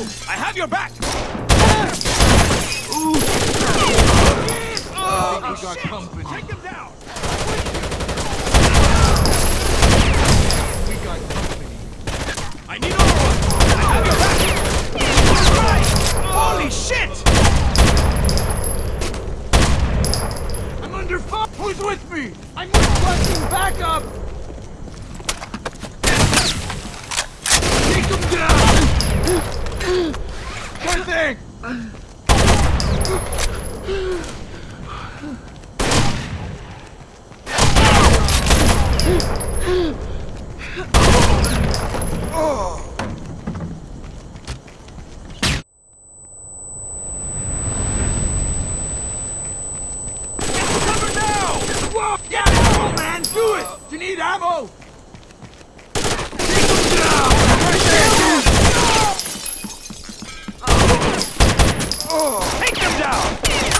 I have your back! Ooh. I think we got company. Take him down! We got company. I need overrun! I have your back! Right. Holy shit! I'm under fire! Who's with me? I'm requesting backup! Take him down! Sure thing! Cover now! Whoa! Get ammo, man! Do it! Do you need ammo? Take him down! Right there! Take them down!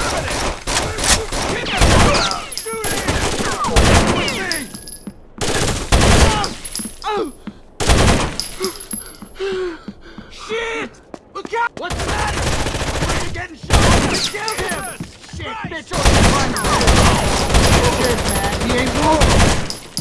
Shit! Look out! What's the matter? We're getting shot! We killed him! Shit, bitch! Shit, man! He ain't moving!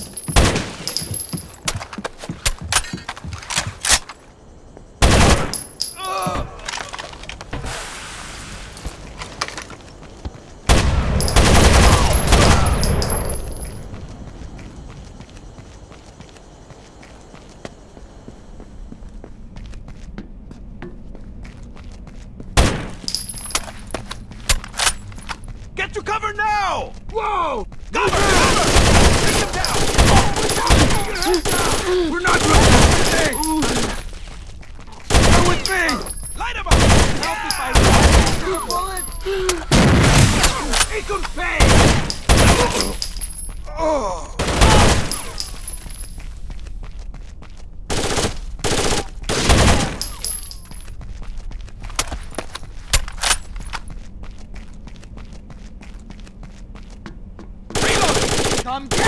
Get to cover now! Whoa! Cover! Cover! Take them down! We're not doing anything! Come with me! Light him up! Help if I shoot a bullet! Make him pay! Come get